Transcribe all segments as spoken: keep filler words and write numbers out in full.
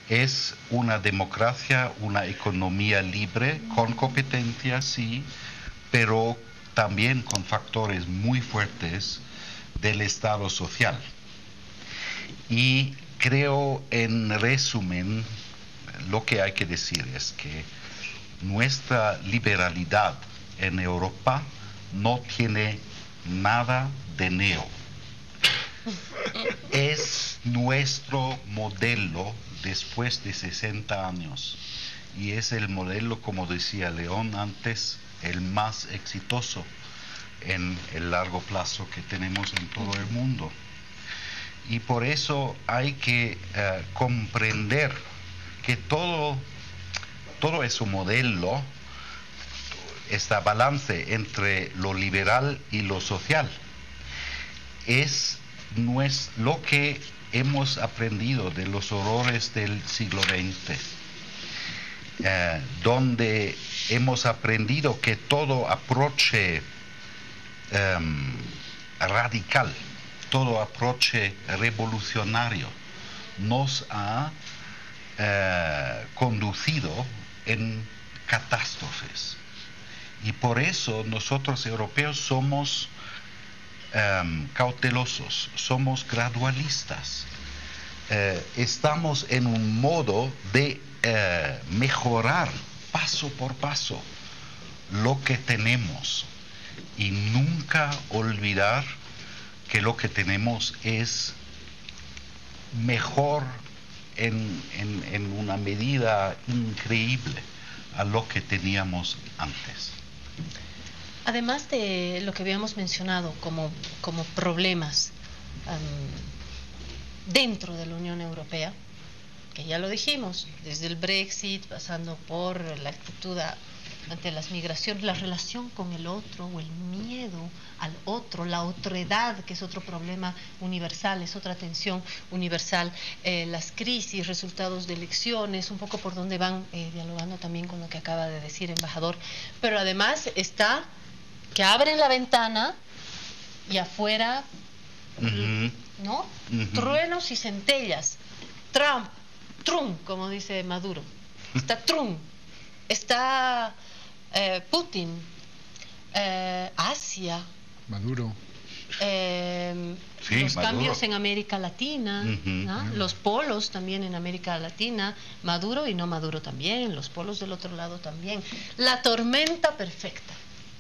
es una democracia, una economía libre, con competencia, sí, pero también con factores muy fuertes del Estado social. Y creo, en resumen, lo que hay que decir es que nuestra liberalidad en Europa no tiene nada de neo. Es nuestro modelo después de sesenta años. Y es el modelo, como decía León antes, el más exitoso en el largo plazo que tenemos en todo el mundo. Y por eso hay que uh, comprender que todo, todo ese modelo, este balance entre lo liberal y lo social, es, no es lo que hemos aprendido de los horrores del siglo veinte, eh, donde hemos aprendido que todo approche um, radical, todo approche revolucionario nos ha eh, conducido en catástrofes. Y por eso nosotros europeos somos um, cautelosos, somos gradualistas. Eh, estamos en un modo de eh, mejorar paso por paso lo que tenemos y nunca olvidar que lo que tenemos es mejor en, en, en una medida increíble a lo que teníamos antes. Además de lo que habíamos mencionado como, como problemas um, dentro de la Unión Europea, que ya lo dijimos, desde el Brexit, pasando por la actitud ante las migraciones, la relación con el otro o el miedo al otro, la otredad, que es otro problema universal, es otra tensión universal, eh, las crisis, resultados de elecciones, un poco por donde van, eh, dialogando también con lo que acaba de decir embajador, pero además está que abren la ventana y afuera, uh-huh. ¿no? Uh-huh. Truenos y centellas. Trump, Trump, como dice Maduro, está Trump, está eh, Putin, eh, Asia, Maduro, eh, sí, los Maduro. Cambios en América Latina, uh-huh. ¿no? Uh-huh. Los polos también en América Latina, Maduro y no Maduro también, los polos del otro lado también, la tormenta perfecta.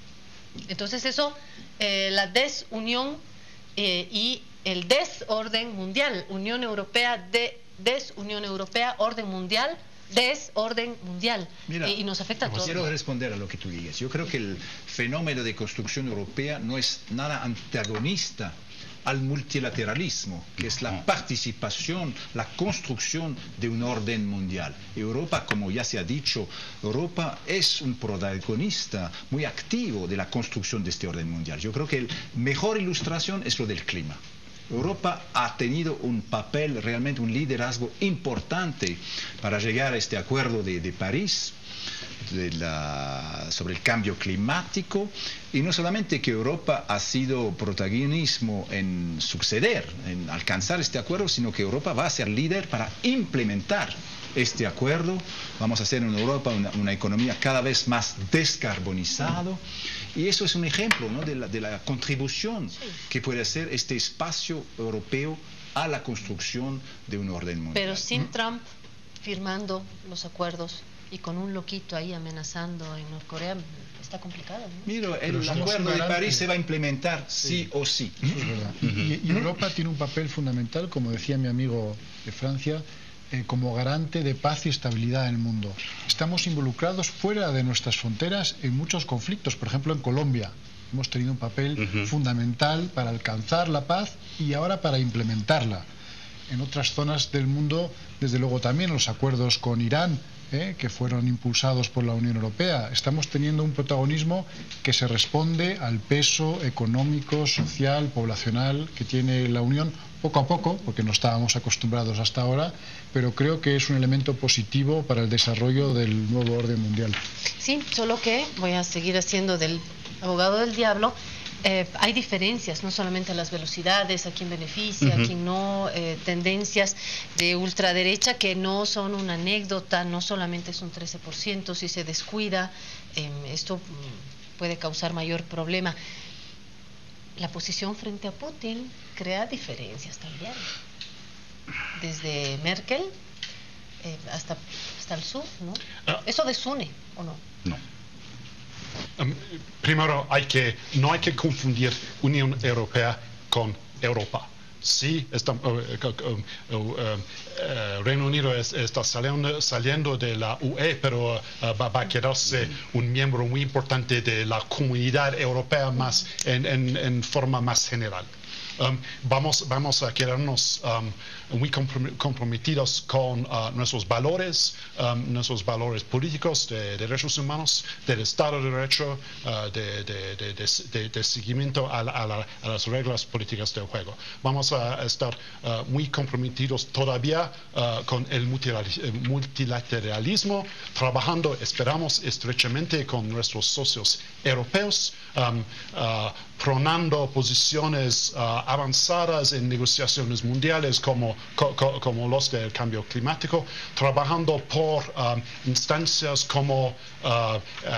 Entonces eso, eh, la desunión eh, y el desorden mundial, Unión Europea, de, desunión Europea, orden mundial, desorden mundial. Mira, eh, y nos afecta a todos. Quiero responder a lo que tú digas. Yo creo que el fenómeno de construcción europea no es nada antagonista al multilateralismo, que es la participación, la construcción de un orden mundial. Europa, como ya se ha dicho, Europa es un protagonista muy activo de la construcción de este orden mundial. Yo creo que la mejor ilustración es lo del clima. Europa ha tenido un papel, realmente un liderazgo importante para llegar a este acuerdo de, de París, de la, sobre el cambio climático, y no solamente que Europa ha sido protagonismo en suceder, en alcanzar este acuerdo, sino que Europa va a ser líder para implementar este acuerdo. Vamos a hacer en Europa una, una economía cada vez más descarbonizada, y eso es un ejemplo, ¿no?, de, la, de la contribución que puede hacer este espacio europeo a la construcción de un orden mundial. Pero sin Trump firmando los acuerdos y con un loquito ahí amenazando en Norcorea, está complicado, ¿no? Mira, el acuerdo de París se va a implementar sí, sí o sí. Sí, es verdad. Y, y Europa tiene un papel fundamental, como decía mi amigo de Francia, eh, como garante de paz y estabilidad en el mundo. Estamos involucrados fuera de nuestras fronteras en muchos conflictos. Por ejemplo, en Colombia hemos tenido un papel uh-huh. fundamental para alcanzar la paz y ahora para implementarla. En otras zonas del mundo, desde luego también los acuerdos con Irán, Eh, que fueron impulsados por la Unión Europea. Estamos teniendo un protagonismo que se responde al peso económico, social, poblacional que tiene la Unión poco a poco, porque no estábamos acostumbrados hasta ahora, pero creo que es un elemento positivo para el desarrollo del nuevo orden mundial. Sí, solo que voy a seguir haciendo del abogado del diablo. Eh, hay diferencias, no solamente las velocidades, a quién beneficia, uh-huh. a quién no, eh, tendencias de ultraderecha que no son una anécdota, no solamente es un trece por ciento, si se descuida, eh, esto puede causar mayor problema. La posición frente a Putin crea diferencias también, desde Merkel eh, hasta, hasta el sur, ¿no? Uh, ¿Eso desune o no? No. Um, primero, hay que, no hay que confundir Unión Europea con Europa. Sí, está, uh, uh, uh, uh, uh, Reino Unido es, está saliendo, saliendo de la U E, pero uh, va, va a quedarse un miembro muy importante de la comunidad europea más en, en, en forma más general. Um, vamos, vamos a quedarnos um, muy comprometidos con uh, nuestros valores, um, nuestros valores políticos de, de derechos humanos, del Estado de Derecho, uh, de, de, de, de, de, de seguimiento a, la, a, la, a las reglas políticas del juego. Vamos a estar uh, muy comprometidos todavía uh, con el multilateralismo, trabajando, esperamos, estrechamente con nuestros socios europeos, um, uh, pronando posiciones uh, avanzadas en negociaciones mundiales como, co, co, como los del cambio climático, trabajando por um, instancias como uh, uh,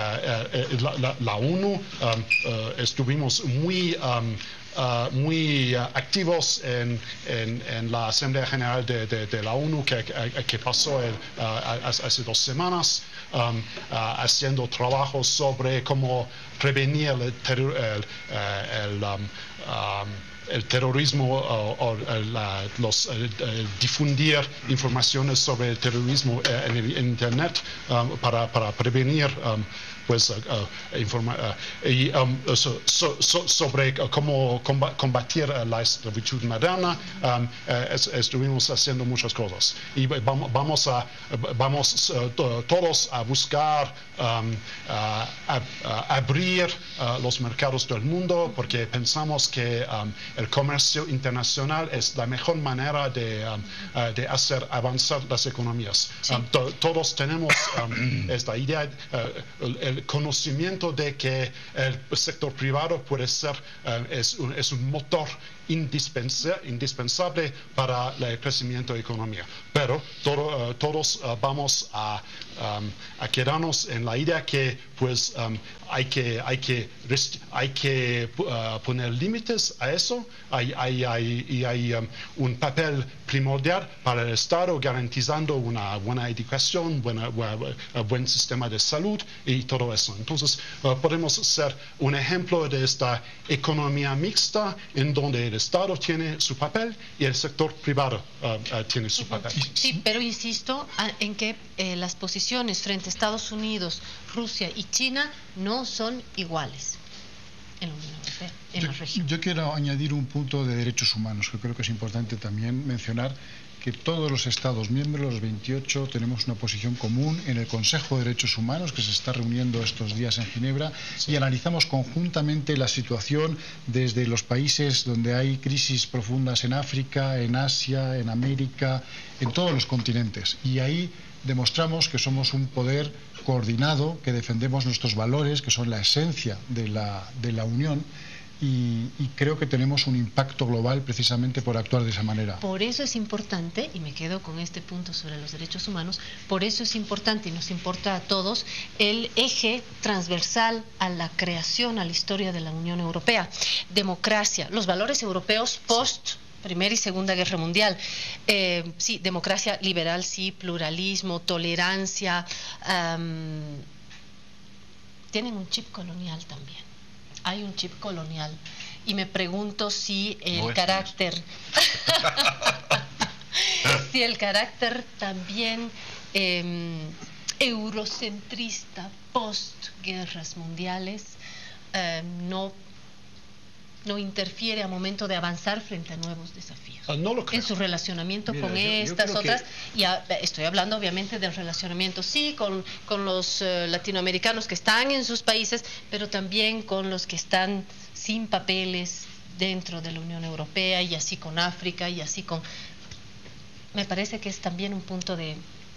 uh, la, la, la ONU. Um, uh, estuvimos muy um, Uh, muy uh, activos en, en, en la Asamblea General de, de, de la ONU que, que pasó el, uh, hace dos semanas, um, uh, haciendo trabajos sobre cómo prevenir el, terror, el, uh, el, um, um, el terrorismo o, o la, los, el, el difundir informaciones sobre el terrorismo en, el, en Internet um, para, para prevenir um, pues uh, uh, informa, uh, y, um, so, so, so, sobre uh, cómo combatir uh, la esclavitud moderna. Um, uh, es, estuvimos haciendo muchas cosas y vamos, vamos a vamos uh, to, todos a buscar um, uh, a, a abrir uh, los mercados del mundo, porque pensamos que um, el comercio internacional es la mejor manera de, um, uh, de hacer avanzar las economías. Sí. Um, to, todos tenemos um, esta idea, uh, el, el conocimiento de que el sector privado puede ser, uh, es, un, es un motor indispensable, indispensable para el crecimiento de la economía. Pero todo, uh, todos uh, vamos a, um, a quedarnos en la idea que pues um, hay que, hay que, hay que uh, poner límites a eso. Hay, hay, hay, y hay um, un papel primordial para el Estado garantizando una buena educación, buena, buena, uh, buen sistema de salud y todo eso. Entonces uh, podemos ser un ejemplo de esta economía mixta en donde el Estado tiene su papel y el sector privado uh, uh, tiene su papel. Sí, pero insisto en que eh, las posiciones frente a Estados Unidos, Rusia y China no son iguales en la Unión Europea, en yo, la región. Yo quiero añadir un punto de derechos humanos, que creo que es importante también mencionar, que todos los Estados miembros, los veintiocho, tenemos una posición común en el Consejo de Derechos Humanos, que se está reuniendo estos días en Ginebra, sí. Y analizamos conjuntamente la situación desde los países donde hay crisis profundas en África, en Asia, en América, en todos los continentes. Y ahí demostramos que somos un poder coordinado, que defendemos nuestros valores, que son la esencia de la, de la Unión. Y, y creo que tenemos un impacto global precisamente por actuar de esa manera. Por eso es importante, y me quedo con este punto sobre los derechos humanos, por eso es importante y nos importa a todos el eje transversal a la creación, a la historia de la Unión Europea. Democracia, los valores europeos post Primera y Segunda Guerra Mundial. Eh, sí, democracia liberal, sí, pluralismo, tolerancia, um, tienen un chip colonial también. Hay un chip colonial y me pregunto si el no carácter si el carácter también eh, eurocentrista post guerras mundiales eh, no no interfiere a momento de avanzar frente a nuevos desafíos uh, no lo creo. En su relacionamiento Mira, con yo, estas yo otras que... y a, estoy hablando obviamente del relacionamiento sí con, con los uh, latinoamericanos que están en sus países, pero también con los que están sin papeles dentro de la Unión Europea, y así con África, y así con... Me parece que es también un punto de,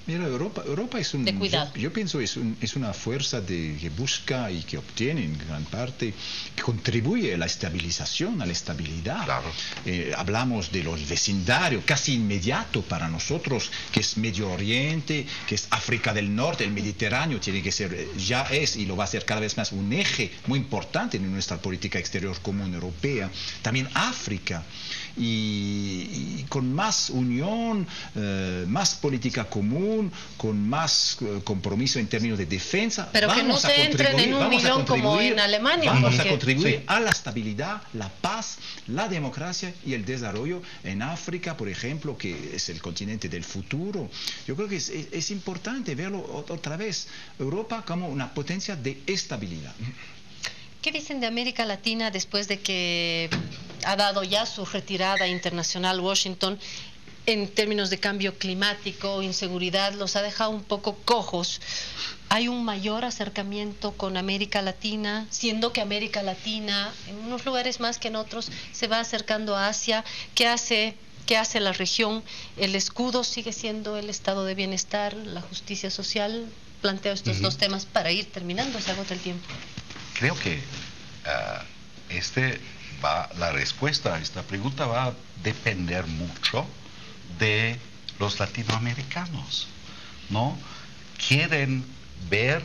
Mira, Europa, Europa es un, de cuidado. Yo, yo pienso es, un, es una fuerza de, que busca y que obtiene en gran parte, que contribuye a la estabilización, a la estabilidad. Claro. Eh, hablamos de los vecindarios, casi inmediato para nosotros, que es Medio Oriente, que es África del Norte, el Mediterráneo, tiene que ser, ya es y lo va a ser cada vez más un eje muy importante en nuestra política exterior común europea. También África. Y, y con más unión, eh, más política común, con más eh, compromiso en términos de defensa. Pero que no se entren en un milón como en Alemania. Vamos porque... a contribuir sí. a la estabilidad, la paz, la democracia y el desarrollo en África, por ejemplo, que es el continente del futuro. Yo creo que es, es, es importante verlo otra vez, Europa como una potencia de estabilidad. ¿Qué dicen de América Latina después de que ha dado ya su retirada internacional Washington en términos de cambio climático, inseguridad, los ha dejado un poco cojos? ¿Hay un mayor acercamiento con América Latina, siendo que América Latina, en unos lugares más que en otros, se va acercando a Asia? ¿Qué hace, qué hace la región? ¿El escudo sigue siendo el estado de bienestar, la justicia social? Planteo estos uh-huh. dos temas para ir terminando, se agota el tiempo. Creo que uh, este va, la respuesta a esta pregunta va a depender mucho de los latinoamericanos, ¿no? Quieren ver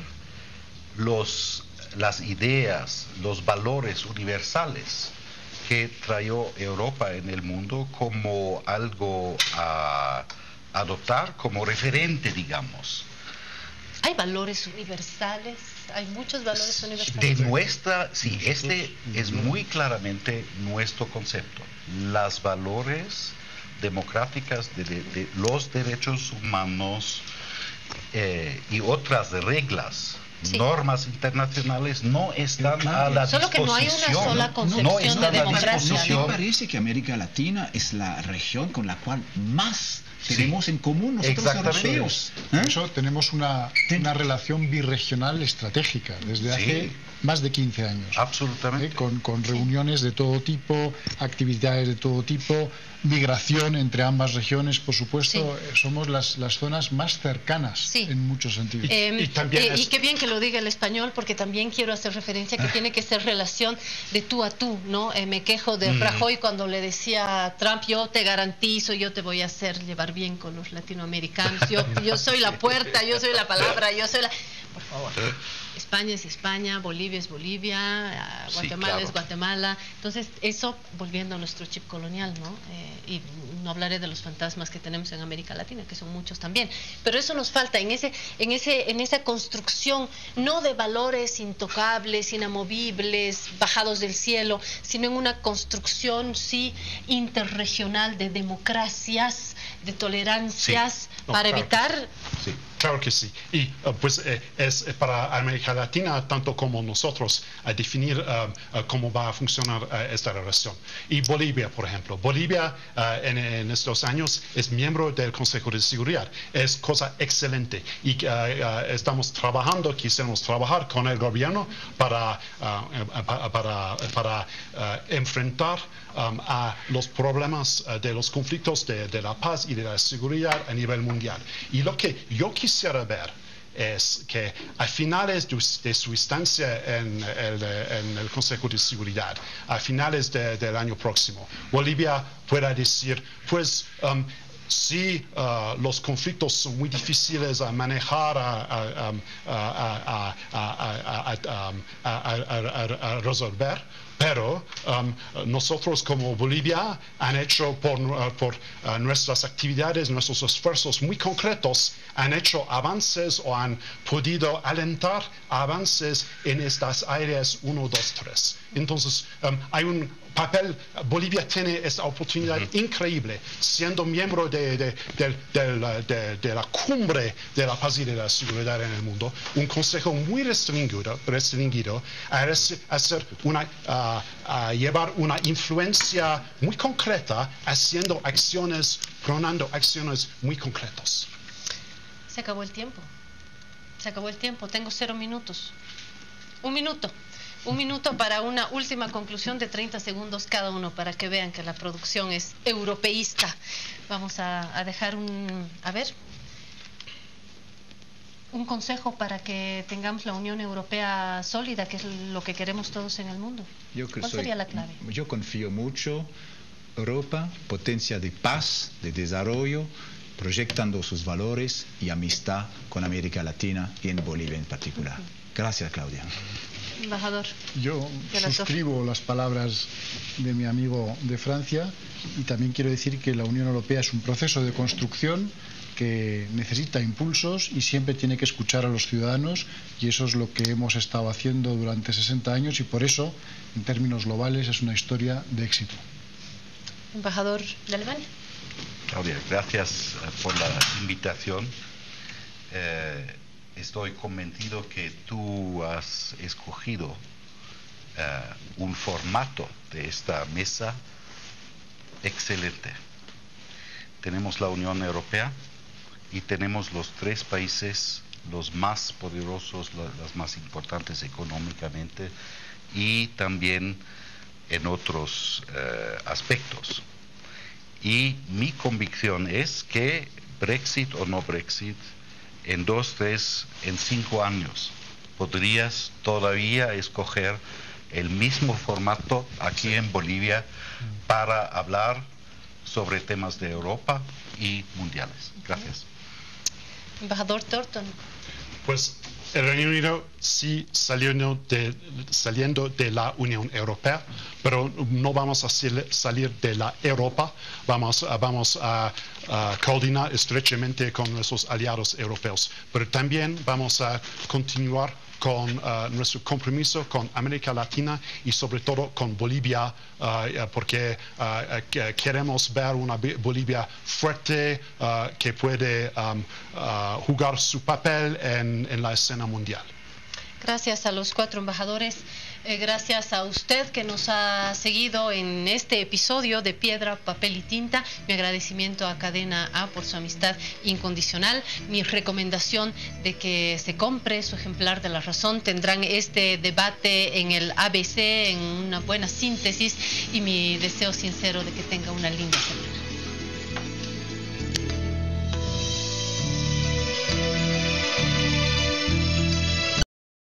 los, las ideas, los valores universales que trajo Europa en el mundo como algo a adoptar, como referente, digamos. ¿Hay valores universales? Hay muchos valores universales. De nuestra, sí, este es muy claramente nuestro concepto. Los valores democráticos de, de, de los derechos humanos eh, y otras reglas, sí. normas internacionales no están claro, a la solo disposición. Solo que no hay una sola concepción no, no de democracia. ¿No te parece que América Latina es la región con la cual más tenemos sí. en común nosotros europeos? ¿Eh? De hecho, tenemos una, una relación birregional estratégica desde sí. hace más de quince años. Absolutamente. ¿Eh? Con, con reuniones de todo tipo, actividades de todo tipo, migración entre ambas regiones, por supuesto. Sí. Somos las, las zonas más cercanas sí. en muchos sentidos. Eh, y, también eh, es... y qué bien que lo diga el español, porque también quiero hacer referencia que tiene que ser relación de tú a tú, ¿no? Eh, me quejo de mm. Rajoy cuando le decía a Trump, yo te garantizo, yo te voy a hacer llevar bien con los latinoamericanos, yo, yo soy la puerta, yo soy la palabra, yo soy la... Por favor. España es España, Bolivia es Bolivia, Guatemala sí, claro. es Guatemala. Entonces, eso, volviendo a nuestro chip colonial, ¿no? Eh, y no hablaré de los fantasmas que tenemos en América Latina, que son muchos también. Pero eso nos falta en ese, en ese, en esa construcción, no de valores intocables, inamovibles, bajados del cielo, sino en una construcción, sí, interregional de democracias, de tolerancias, sí. no, para claro evitar... Sí. Claro que sí. Y uh, pues eh, es para América Latina, tanto como nosotros, a definir uh, uh, cómo va a funcionar uh, esta relación. Y Bolivia, por ejemplo. Bolivia uh, en, en estos años es miembro del Consejo de Seguridad. Es cosa excelente. Y uh, uh, estamos trabajando, quisiéramos trabajar con el gobierno para, uh, para, para, para uh, enfrentar Um, a los problemas uh, de los conflictos de, de la paz y de la seguridad a nivel mundial. Y lo que yo quisiera ver es que a finales de, de su instancia en el, en el Consejo de Seguridad, a finales de, del año próximo, Bolivia pueda decir, pues, um, si uh, los conflictos son muy difíciles a manejar, a, a, a, a, a, a resolver, pero um, nosotros como Bolivia han hecho por, uh, por uh, nuestras actividades, nuestros esfuerzos muy concretos, han hecho avances o han podido alentar avances en estas áreas uno, dos, tres. Entonces, um, hay un papel, Bolivia tiene esta oportunidad uh-huh. increíble, siendo miembro de, de, de, de, de, de la cumbre de la paz y de la seguridad en el mundo, un consejo muy restringido, restringido a hacer una, uh, a llevar una influencia muy concreta, haciendo acciones, pronando acciones muy concretas. Se acabó el tiempo. Se acabó el tiempo. Tengo cero minutos. Un minuto. Un minuto para una última conclusión de treinta segundos cada uno, para que vean que la producción es europeísta. Vamos a, a dejar un... A ver. un consejo para que tengamos la Unión Europea sólida, que es lo que queremos todos en el mundo. Yo creo ¿Cuál soy- sería la clave? Yo confío mucho. Europa, potencia de paz, de desarrollo, proyectando sus valores y amistad con América Latina y en Bolivia en particular. Gracias, Claudia. Embajador. Yo De las suscribo las palabras de mi amigo de Francia y también quiero decir que la Unión Europea es un proceso de construcción que necesita impulsos y siempre tiene que escuchar a los ciudadanos, y eso es lo que hemos estado haciendo durante sesenta años, y por eso, en términos globales, es una historia de éxito. Embajador de Alemania. Claudia, gracias eh, por la invitación. Eh, estoy convencido que tú has escogido eh, un formato de esta mesa excelente. Tenemos la Unión Europea y tenemos los tres países, los más poderosos, la- las más importantes económicamente y también en otros eh, aspectos. Y mi convicción es que Brexit o no Brexit, en dos, tres, en cinco años, podrías todavía escoger el mismo formato aquí en Bolivia para hablar sobre temas de Europa y mundiales. Gracias. Embajador Thornton. Pues el Reino Unido sí saliendo de, saliendo de la Unión Europea, pero no vamos a sal- salir de la Europa, vamos, a- vamos a, a coordinar estrechamente con nuestros aliados europeos, pero también vamos a continuar con uh, nuestro compromiso con América Latina y sobre todo con Bolivia, uh, porque uh, que queremos ver una Bi- Bolivia fuerte uh, que puede um, uh, jugar su papel en, en la escena mundial. Gracias a los cuatro embajadores, eh, gracias a usted que nos ha seguido en este episodio de Piedra, Papel y Tinta. Mi agradecimiento a Cadena A por su amistad incondicional. Mi recomendación de que se compre su ejemplar de La Razón. Tendrán este debate en el A B C en una buena síntesis, y mi deseo sincero de que tenga una linda semana.